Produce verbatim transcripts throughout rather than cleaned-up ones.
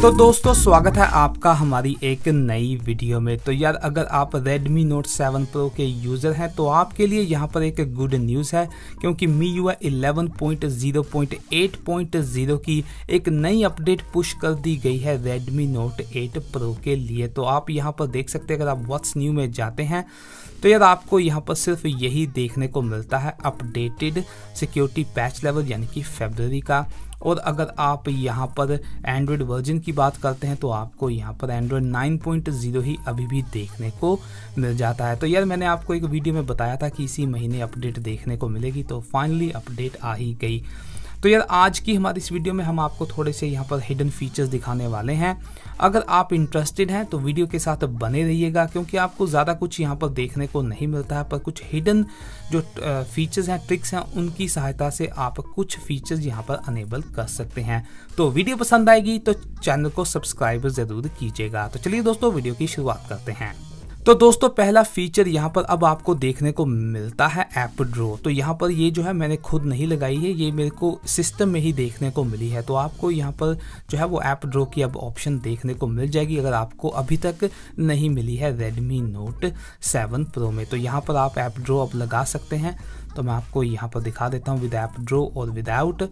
तो दोस्तों स्वागत है आपका हमारी एक नई वीडियो में। तो यार अगर आप Redmi Note सेवन Pro के यूज़र हैं तो आपके लिए यहाँ पर एक गुड न्यूज़ है, क्योंकि M I U I eleven point zero point eight point zero की एक नई अपडेट पुश कर दी गई है Redmi Note एट Pro के लिए। तो आप यहाँ पर देख सकते हैं, अगर आप व्हाट्स न्यू में जाते हैं तो यार आपको यहाँ पर सिर्फ यही देखने को मिलता है, अपडेटेड सिक्योरिटी पैच लेवल यानी कि फरवरी का। और अगर आप यहाँ पर एंड्रॉयड वर्जन की बात करते हैं तो आपको यहाँ पर एंड्रॉयड नाइन पॉइंट ज़ीरो ही अभी भी देखने को मिल जाता है। तो यार मैंने आपको एक वीडियो में बताया था कि इसी महीने अपडेट देखने को मिलेगी, तो फाइनली अपडेट आ ही गई। तो यार आज की हमारी इस वीडियो में हम आपको थोड़े से यहाँ पर हिडन फीचर्स दिखाने वाले हैं। अगर आप इंटरेस्टेड हैं तो वीडियो के साथ बने रहिएगा, क्योंकि आपको ज़्यादा कुछ यहाँ पर देखने को नहीं मिलता है, पर कुछ हिडन जो फीचर्स हैं, ट्रिक्स हैं, उनकी सहायता से आप कुछ फीचर्स यहाँ पर अनेबल कर सकते हैं। तो वीडियो पसंद आएगी तो चैनल को सब्सक्राइब ज़रूर कीजिएगा। तो चलिए दोस्तों वीडियो की शुरुआत करते हैं। तो दोस्तों पहला फीचर यहाँ पर अब आपको देखने को मिलता है ऐप ड्रॉ। तो यहाँ पर ये जो है मैंने खुद नहीं लगाई है, ये मेरे को सिस्टम में ही देखने को मिली है। तो आपको यहाँ पर जो है वो ऐप ड्रॉ की अब ऑप्शन देखने को मिल जाएगी, अगर आपको अभी तक नहीं मिली है Redmi Note सेवन Pro में। तो यहाँ पर आप ऐप ड्रॉ अब लगा सकते हैं। तो मैं आपको यहाँ पर दिखा देता हूँ विद ऐप ड्रॉ और विदाउट।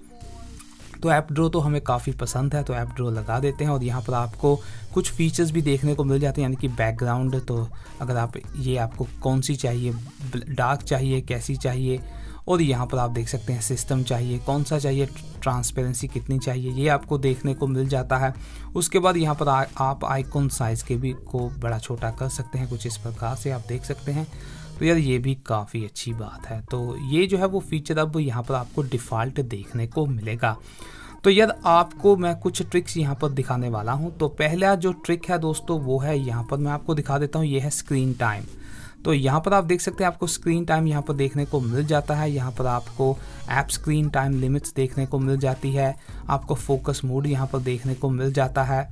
तो ऐप ड्रॉ तो हमें काफ़ी पसंद है, तो ऐप ड्रॉ लगा देते हैं और यहाँ पर आपको कुछ फीचर्स भी देखने को मिल जाते हैं, यानी कि बैकग्राउंड। तो अगर आप ये आपको कौन सी चाहिए, डार्क चाहिए, कैसी चाहिए, और यहाँ पर आप देख सकते हैं सिस्टम चाहिए, कौन सा चाहिए, ट्रांसपेरेंसी कितनी चाहिए, ये आपको देखने को मिल जाता है। उसके बाद यहाँ पर आ, आप आइकॉन साइज़ के भी को बड़ा छोटा कर सकते हैं, कुछ इस प्रकार से आप देख सकते हैं। तो यार ये भी काफ़ी अच्छी बात है। तो ये जो है वो फीचर अब यहाँ पर आपको डिफ़ॉल्ट देखने को मिलेगा। तो यार आपको मैं कुछ ट्रिक्स यहाँ पर दिखाने वाला हूँ। तो पहला जो ट्रिक है दोस्तों वो है, यहाँ पर मैं आपको दिखा देता हूँ, ये है स्क्रीन टाइम। तो यहाँ पर आप देख सकते हैं आपको स्क्रीन टाइम यहाँ पर देखने को मिल जाता है। यहाँ पर आपको ऐप स्क्रीन टाइम लिमिट्स देखने को मिल जाती है, आपको फोकस मोड यहाँ पर देखने को मिल जाता है।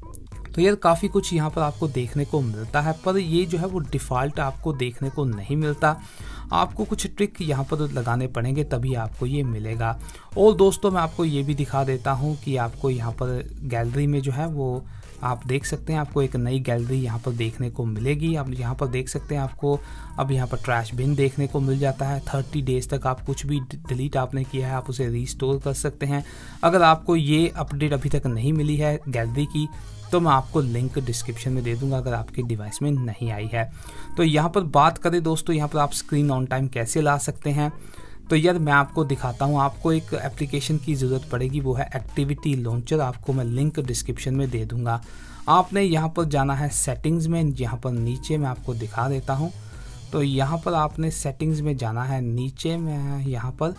तो यार काफ़ी कुछ यहाँ पर आपको देखने को मिलता है, पर ये जो है वो डिफ़ॉल्ट आपको देखने को नहीं मिलता। आपको कुछ ट्रिक यहाँ पर लगाने पड़ेंगे तभी आपको ये मिलेगा। और दोस्तों मैं आपको ये भी दिखा देता हूँ कि आपको यहाँ पर गैलरी में जो है वो आप देख सकते हैं, आपको एक नई गैलरी यहाँ पर देखने को मिलेगी। आप यहाँ पर देख सकते हैं आपको अब यहाँ पर ट्रैश बिन देखने को मिल जाता है। थर्टी डेज़ तक आप कुछ भी डिलीट आपने किया है आप उसे रीस्टोर कर सकते हैं। अगर आपको ये अपडेट अभी तक नहीं मिली है गैलरी की तो मैं आपको लिंक डिस्क्रिप्शन में दे दूंगा, अगर आपके डिवाइस में नहीं आई है। तो यहाँ पर बात करें दोस्तों, यहाँ पर आप स्क्रीन ऑन टाइम कैसे ला सकते हैं। तो यार मैं आपको दिखाता हूँ, आपको एक एप्लीकेशन की ज़रूरत पड़ेगी, वो है एक्टिविटी लॉन्चर। आपको मैं लिंक डिस्क्रिप्शन में दे दूँगा। आपने यहाँ पर जाना है सेटिंग्स में, यहाँ पर नीचे मैं आपको दिखा देता हूँ। तो यहाँ पर आपने सेटिंग्स में जाना है नीचे में यहाँ पर।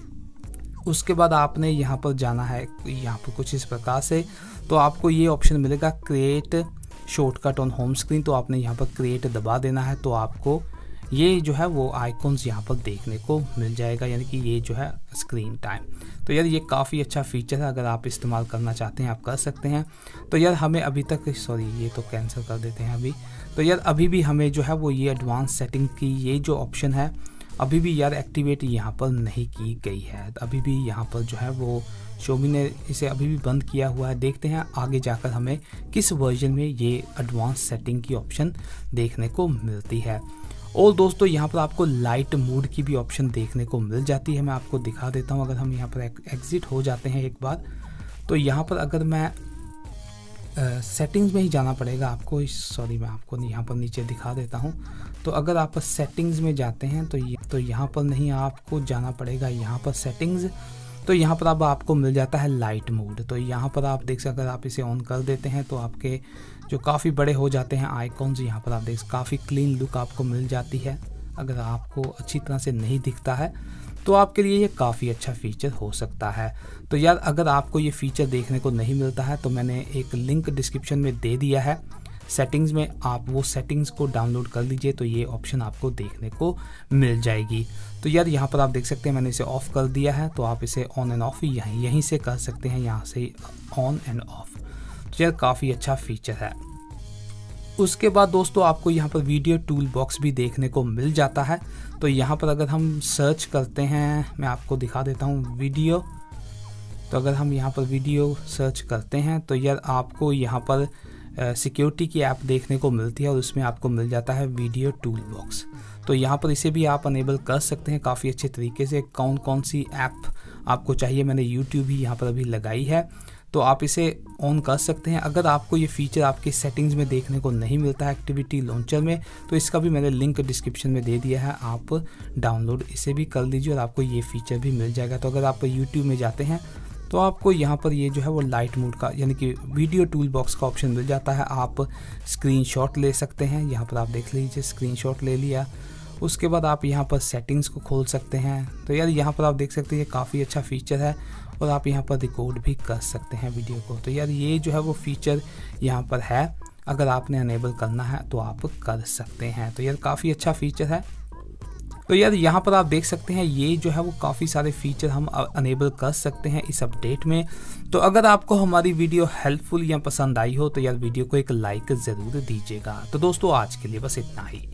उसके बाद आपने यहाँ पर जाना है यहाँ पर कुछ इस प्रकार से। तो आपको ये ऑप्शन मिलेगा create shortcut on home screen. तो आपने यहाँ पर क्रिएट दबा देना है, तो आपको ये जो है वो आइकॉन्स यहाँ पर देखने को मिल जाएगा, यानी कि ये जो है स्क्रीन टाइम। तो यार ये काफ़ी अच्छा फीचर है, अगर आप इस्तेमाल करना चाहते हैं आप कर सकते हैं। तो यार हमें अभी तक, सॉरी ये तो कैंसिल कर देते हैं अभी। तो यार अभी भी हमें जो है वो ये एडवांस सेटिंग की ये जो ऑप्शन है अभी भी यार एक्टिवेट यहाँ पर नहीं की गई है। अभी भी यहाँ पर जो है वो Xiaomi ने इसे अभी भी बंद किया हुआ है। देखते हैं आगे जाकर हमें किस वर्जन में ये एडवांस सेटिंग की ऑप्शन देखने को मिलती है। और दोस्तों यहाँ पर आपको लाइट मोड की भी ऑप्शन देखने को मिल जाती है। मैं आपको दिखा देता हूँ। अगर हम यहाँ पर एग्जिट हो जाते हैं एक बार, तो यहाँ पर अगर मैं सेटिंग्स uh, में ही जाना पड़ेगा आपको। सॉरी मैं आपको यहाँ पर नीचे दिखा देता हूँ। तो अगर आप सेटिंग्स में जाते हैं तो ये तो यहाँ पर नहीं, आपको जाना पड़ेगा यहाँ पर सेटिंग्स। तो यहाँ पर अब आपको मिल जाता है लाइट मोड। तो यहाँ पर आप देख सकते, अगर आप इसे ऑन कर देते हैं तो आपके जो काफ़ी बड़े हो जाते हैं आइकॉन्स, यहाँ पर आप देख काफ़ी क्लीन लुक आपको मिल जाती है। अगर आपको अच्छी तरह से नहीं दिखता है तो आपके लिए ये काफ़ी अच्छा फीचर हो सकता है। तो यार अगर आपको ये फीचर देखने को नहीं मिलता है तो मैंने एक लिंक डिस्क्रिप्शन में दे दिया है सेटिंग्स में, आप वो सेटिंग्स को डाउनलोड कर लीजिए तो ये ऑप्शन आपको देखने को मिल जाएगी। तो यार यहाँ पर आप देख सकते हैं मैंने इसे ऑफ़ कर दिया है, तो आप इसे ऑन एंड ऑफ यहीं यहीं से कर सकते हैं, यहाँ से ऑन एंड ऑफ। तो यार काफ़ी अच्छा फीचर है। उसके बाद दोस्तों आपको यहाँ पर वीडियो टूल बॉक्स भी देखने को मिल जाता है। तो यहाँ पर अगर हम सर्च करते हैं, मैं आपको दिखा देता हूँ वीडियो, तो अगर हम यहाँ पर वीडियो सर्च करते हैं तो यार आपको यहाँ पर सिक्योरिटी की ऐप देखने को मिलती है और उसमें आपको मिल जाता है वीडियो टूल बॉक्स। तो यहाँ पर इसे भी आप अनेबल कर सकते हैं काफ़ी अच्छे तरीके से। कौन कौन सी ऐप आपको चाहिए, मैंने यूट्यूब ही यहाँ पर अभी लगाई है, तो आप इसे ऑन कर सकते हैं। अगर आपको ये फीचर आपके सेटिंग्स में देखने को नहीं मिलता है एक्टिविटी लॉन्चर में, तो इसका भी मैंने लिंक डिस्क्रिप्शन में दे दिया है, आप डाउनलोड इसे भी कर लीजिए और आपको ये फीचर भी मिल जाएगा। तो अगर आप यूट्यूब में जाते हैं तो आपको यहाँ पर ये जो है वो लाइट मोड का यानी कि वीडियो टूल बॉक्स का ऑप्शन मिल जाता है। आप स्क्रीनशॉट ले सकते हैं, यहाँ पर आप देख लीजिए स्क्रीनशॉट ले लिया। उसके बाद आप यहाँ पर सेटिंग्स को खोल सकते हैं। तो यार यहाँ पर आप देख सकते हैं ये काफ़ी अच्छा फीचर है और आप यहाँ पर रिकॉर्ड भी कर सकते हैं वीडियो को। तो यार ये जो है वो फीचर यहाँ पर है, अगर आपने अनेबल करना है तो आप कर सकते हैं। तो यार काफ़ी अच्छा फीचर है। तो यार यहाँ पर आप देख सकते हैं ये जो है वो काफ़ी सारे फीचर हम अनेबल कर सकते हैं इस अपडेट में। तो अगर आपको हमारी वीडियो हेल्पफुल या पसंद आई हो तो यार वीडियो को एक लाइक ज़रूर दीजिएगा। तो दोस्तों आज के लिए बस इतना ही।